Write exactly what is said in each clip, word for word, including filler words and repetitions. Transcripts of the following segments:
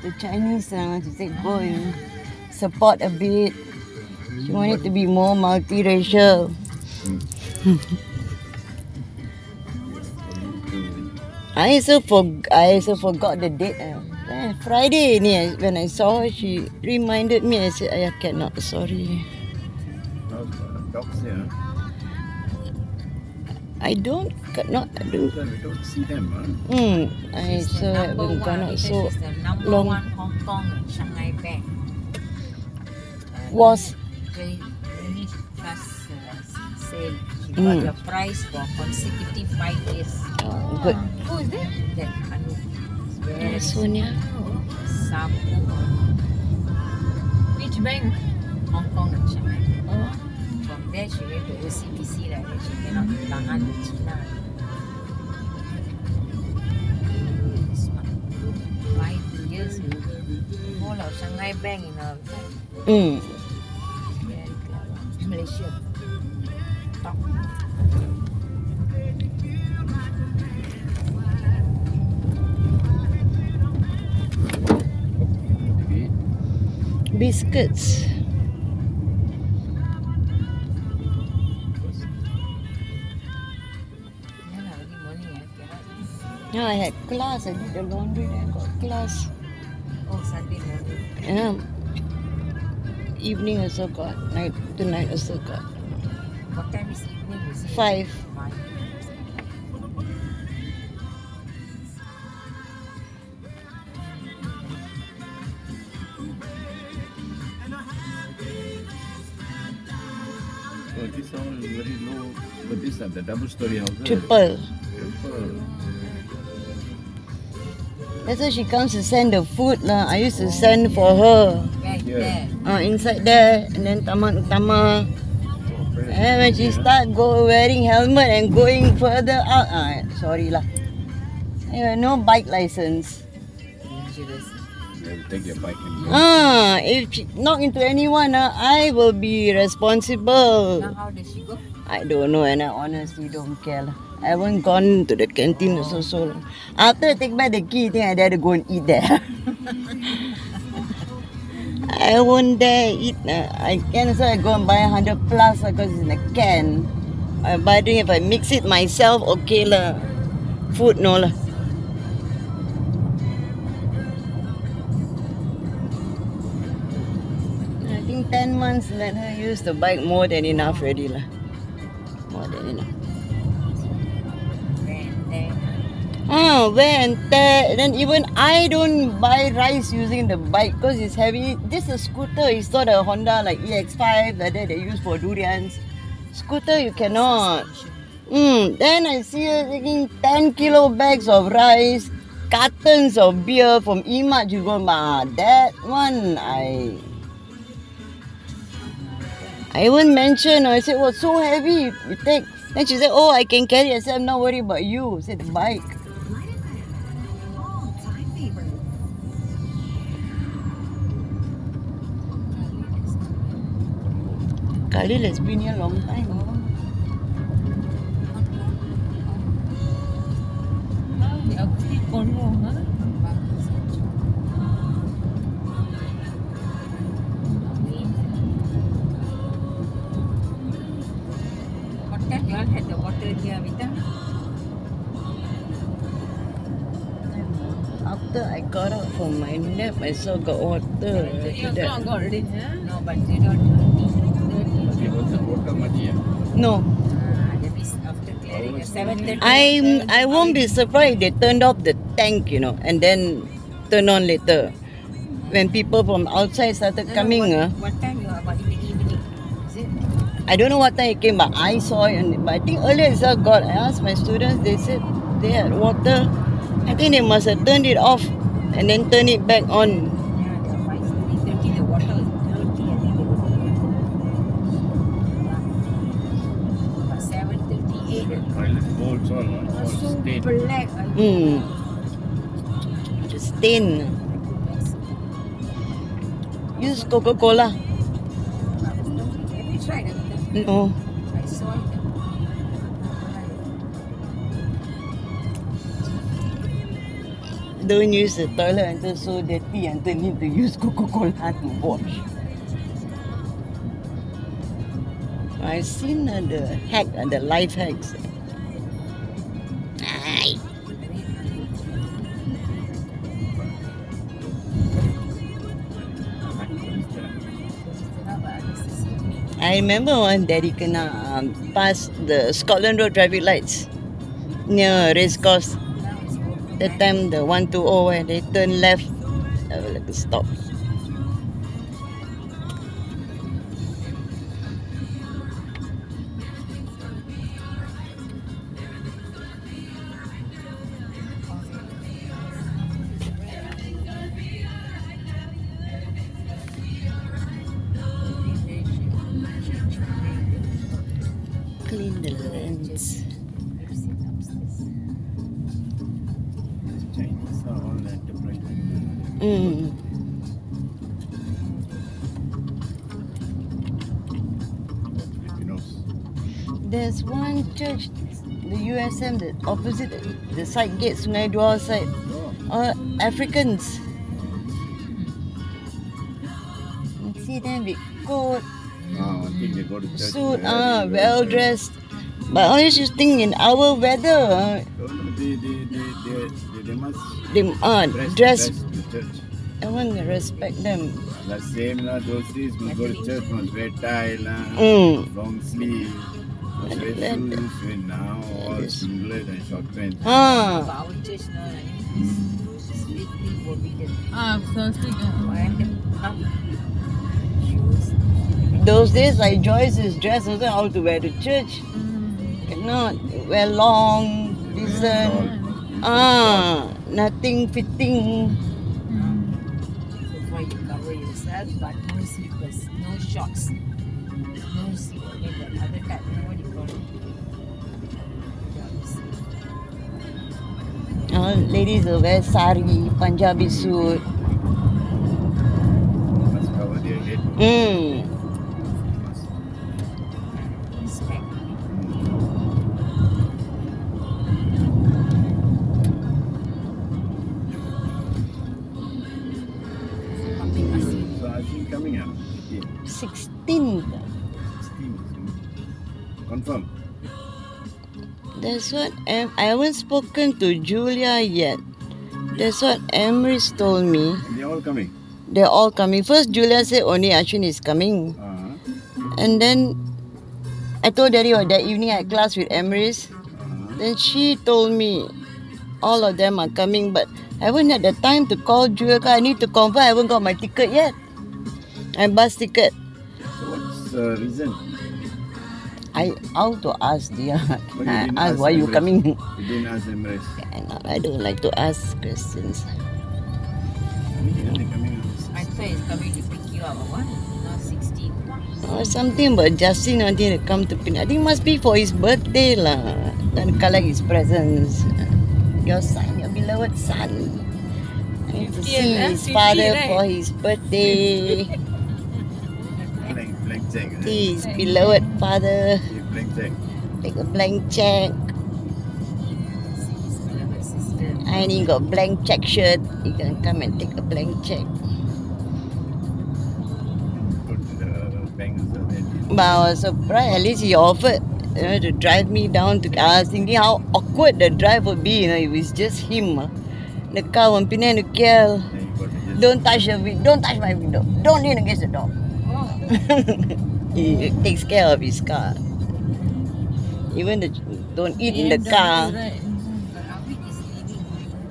the Chinese. Uh, she said go and support a bit. She wanted to be more multiracial. I also for I also forgot the date. Uh. Eh, Friday ni when I saw her, she reminded me. I said, I cannot. Sorry. Dogs here. I don't not I don't. We don't see them. Huh? Hmm. I so haven't gone out so long. One Hong Kong Shanghai Bank Was Unit Trust uh, sale. She Mm. got the prize for consecutive five years. uh, good. Who is that? That Anu. Uh, Sonia. Sapu. Which bank? Hong Kong and Shanghai. Oh. From there she went to O C B C, like that she cannot tahan to China. This one. Five years. Whole of Shanghai Bank in a Hmm. very clever. Malaysia. Top. Biscuits. Yeah, lah, early morning eh, cannot. Yeah, I had class. I did the laundry. Then I got class. Oh, Sunday morning. Yeah. Evening also got. Night tonight also got. What time is evening? Is it Five. Five. Oh, this all is very low. But this are the double story houses. Triple. Triple. That's why she comes to send the food lah. I used to send for her. Where is Yeah. there? Uh, inside there and then Taman Utama. And when she start go wearing helmet and going further out, ah, sorry lah. Eh, no bike license. Dangerous. They will take your bike and go. Ah, if she knock into anyone, ah, I will be responsible. Now how does she go? I don't know and I honestly don't care lah. I haven't gone to the canteen also so long. After I take back the key, I think I dare to go and eat there. I won't dare eat. Uh, I can so I go and buy one hundred plus because it's in a can. I buy it if I mix it myself, okay lah. Food no lah. I think ten months let her use the bike more than enough already lah. More than enough. There and there. Ah, wear and tear. Then even I don't buy rice using the bike because it's heavy. This is a scooter. It's not a Honda like E X five like that they use for durians. Scooter you cannot. Mm, then I see her taking ten kilo bags of rice, cartons of beer from E-Mart. You go, ma, that one I. I even mentioned. I said, "What's so heavy? You take." Then she said, "Oh, I can carry." I said, "I'm not worried about you." I said, "The bike." Khalil has been here a long time. The acoustic convo, huh? What time you all had the water here, Vita? After I got up from my nap, I saw got water. eight After o'clock that. got already, huh? No, but zero thirty. Okay, what's the water mati ah? No, Ah, that means after clearing at seven thirty. I I won't be surprised if they turned off the tank, you know, and then turn on later. When people from outside started No, no, coming, what, uh, what time you are about in the evening? Is it? I don't know what time it came, but I saw it. And, but I think earlier itself got. I asked my students, they said they had water. I think they must have turned it off and then turn it back on. Yeah, the five thirty, the water is dirty. I think they would But seven thirty-eight. The toilet bowls all, all So stained. black. I Hmm. The stain. Use Coca-Cola. Have you tried it? No. I saw it. Don't use the toilet until so dirty until need to use Coca-Cola to wash. I've seen uh, the hack and the life hacks. Aye. I remember one daddy kena um, pass the Scotland Road traffic lights near race course. That time the one two zero where they turn left, I will have to stop. Clean the lens. Chinese are all enterprising. Mm. Filipinos. There's one church, the U S M, the opposite the side gate, Sungai Dua side. Oh, All Africans. You see them with coat, ah, I think they go to church. suit, very ah, well well dressed. But always you think in our weather, ah, No, no, they, they, they, they, they, they must they ah, dress, dress. dress to church. I want to respect them. The same lah, those days must go to church, must wear tie lah, Mm. long sleeve, must wear That- shoes, wear now, all Yes. singlet and short pants. Ah, But our church now, like, is strictly forbidden. Ah, so strict. ah. Why them up shoes? those days like Joyce is dressed also how to wear to church. Mm. Cannot wear long, decent. Ah, nothing fitting. Mm. So far you cover yourself, but no slippers, no shorts, no slip. Okay, the other type, you know what you call it? Ah, ladies will wear sari, Punjabi suit. Must cover their head. Mm. Must. Respect. Public asing. So I think coming up. Okay. sixteenth. sixteen. Confirm. That's what Em- I haven't spoken to Julia yet. That's what Emrys told me. They all coming. They're all coming. First, Julia said only Ashwin is coming. Uh-huh. And then I told Daddy oh, that evening I had class with Emrys. Uh-huh. Then she told me all of them are coming, but I haven't had the time to call Julia. 'Cause I need to confirm. I haven't got my ticket yet. My bus ticket. So what's the reason? I how to ask dia. But you I didn't ask ask why you Emrys. coming. You didn't ask Emrys. I don't like to ask questions. I mean, they're coming on the I thought he's coming to pick you up or what? Now sixteen. Or something about Justin wanting to come to Penang. I think must be for his birthday lah. And collect his presents. Your son, your beloved son. I need to fifty, see eh? his fifty, father right? for his birthday. blank, blank check. eh? See his beloved father. Yeah, blank check. Take a blank check. His beloved sister. I only got blank check shirt. You can come and take a blank check. Go to the bank also. Then But I was surprised. At least he offered, you know, to drive me down to. I was thinking how awkward the drive would be. You know, if it's just him. ah. The car from Penang to K L. then you got to just. Don't touch the window. Don't touch my window. Don't lean against the door. Oh, He takes care of his car. Even the don't eat in the B M W, car. right? but Rafiq is leaving.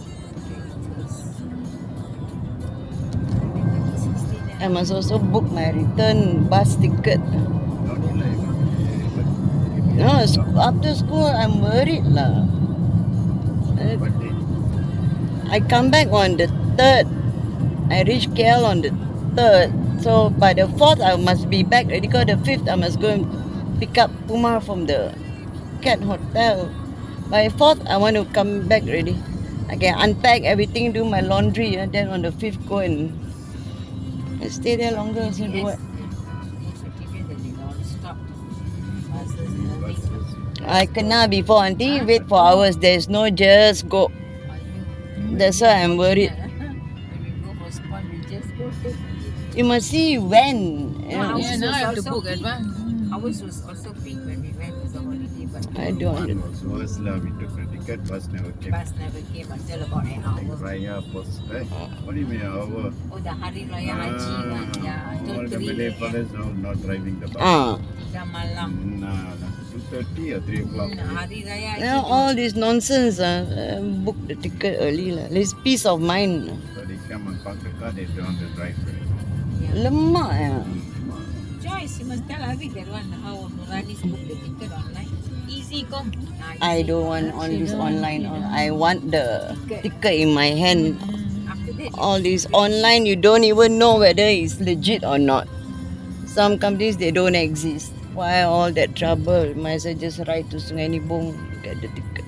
I must also book my return bus ticket. Not in like. But if you No, have sc- to after school I'm worried lah. Uh, But they, I come back on the third. I reach K L on the third. So by the fourth I must be back already. Because the fifth I must go and pick up Kumar from the Cat Hotel. By fourth I want to come back already. I can unpack everything, do my laundry, and then on the fifth go and, and stay there longer. So do what? Certificate that they non-stop buses, nothing. buses, I kena before auntie. Wait for hours. There's no just go. Are you? That's why I'm worried. When we go for spa, we just go take. You must see when. you No, know. ours Yeah, now was I have to also book peak. advance. Ours was also peak when we went to the holiday, but I don't. It was worse lah. We took the ticket, bus never came. bus never came until about an Like hour. Raya post. Eh, what do you mean hour? Oh, the Hari Raya Haji kan. Yeah, until all the three Malay a m. fellas all not driving the bus. Ah. Dah malam. Nah, two thirty or three o'clock. Hmm, Hari Raya Haji. Now all this nonsense, uh, uh, book the ticket early lah. There's peace of mind. So they come and park the car, they don't want to drive. Yeah. Lemak ya. Joyce, you must tell Avi that one how Nurani's book the ticket online. Easy come. Ah, I easy. don't want all She this don't want online. it, all- ah. I want the ticket in my hand. After that, All this online, you don't even know whether it's legit or not. Some companies they don't exist. Why all that trouble? Might as well just ride to Sungai Nibong, get the ticket.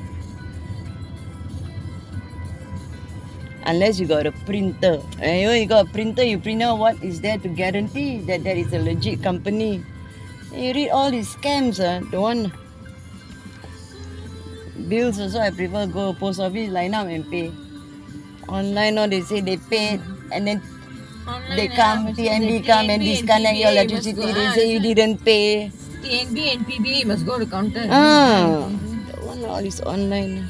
Unless you got a printer. And you know, you got a printer, you print out what is there to guarantee that that is a legit company. And you read all these scams, ah, don't want. Bills also, I prefer go post office, line up and pay. Online, now they say they paid, and then Online, they ah, come, must T N B the come and T N B disconnect your P B A must electricity. go, They ah, say you didn't pay. T N B and P B A must go to counter. Ah, that one all is online.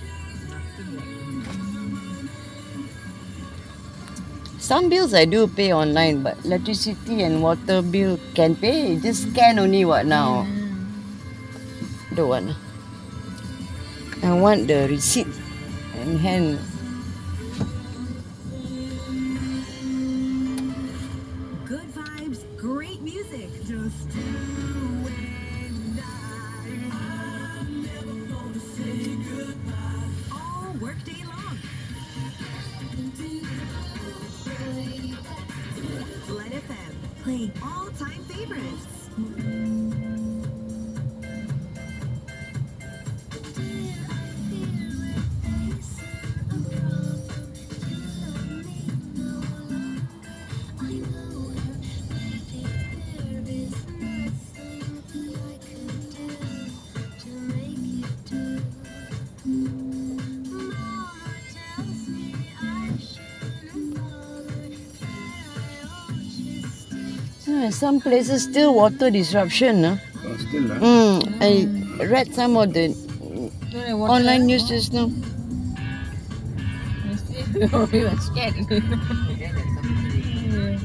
Some bills I do pay online, but electricity and water bill can pay. Just scan only what now. Don't want. I want the receipt in hand. Good vibes, great music. Just you and I. I'm never gonna say goodbye. All workday long. Blend F M, playing all-time favorites. Ah, some places still water disruption. Ah. Oh, still lah. Mm, I read some of the Don't have water. online news just now. We were scared. then there's something.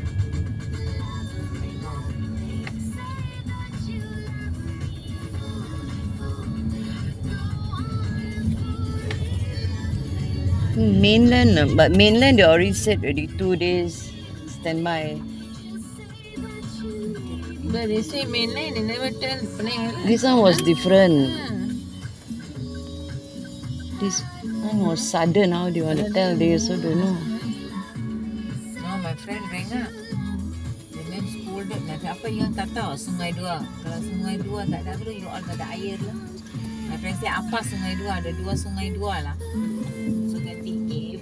Mainland, ah, but mainland they already said already two days standby. But they say mainland, they never tell Penang. This one was different. Ah. This one was sudden. How do you want to tell? They also don't know. No, my friend rang up. And then scolded. Nanti apa yang tak tahu Sungai Dua. Kalau Sungai Dua tak ada apa, you all tak ada air lah. My friend say apa Sungai Dua? Ada dua Sungai Dua lah. So ganti cave.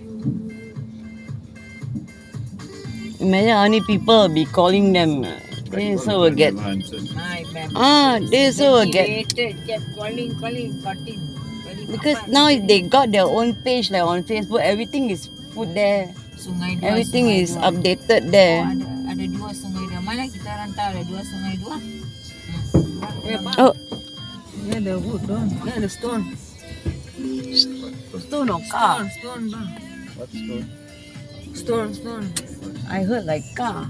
Imagine how many people will be calling them. They also will get. My ma'am. Ah, they also will He get. waited, kept calling, calling, got in. Very Because apa, now Sungai they got their own page like on Facebook. Everything is put there. Sungai Dua. Everything Sungai is Dua. updated Oh, there. ada ada dua Sungai Dua. Mana kita orang tahu ada dua Sungai Dua? Yeah, but Oh, yeah, the wood, don't. Yeah, the stone. stone or car? Stone, stone, bang. What's good? Stone, stone. I heard like car.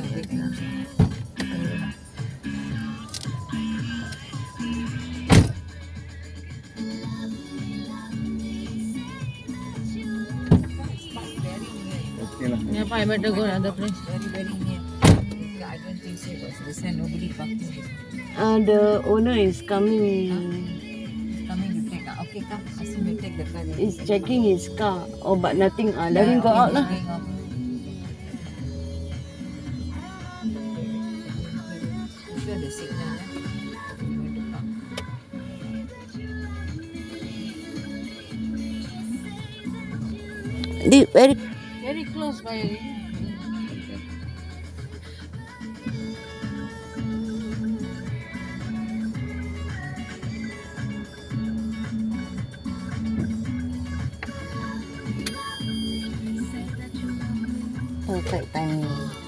Okay lah. Yeah, but I better go another place. Very very near. Yeah, I don't think so. Because this one nobody parking. Uh, the owner is coming. Coming to take. ah. Okay, come. Ask him to take the car. then. Is checking his car. Oh, but nothing. Ah, let Yeah, him go okay, out he's lah. going out. Sure, the signal. eh? Going to park. They very. Very close by. Perfect timing.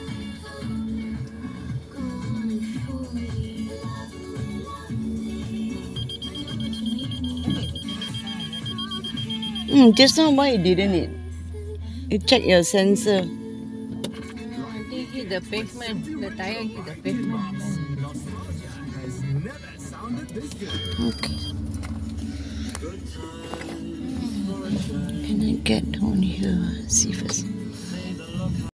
Mm, just now why it didn't it? You check your sensor. No, I think hit the pavement. The tire hit the pavement. Okay. Can I get on here? See first.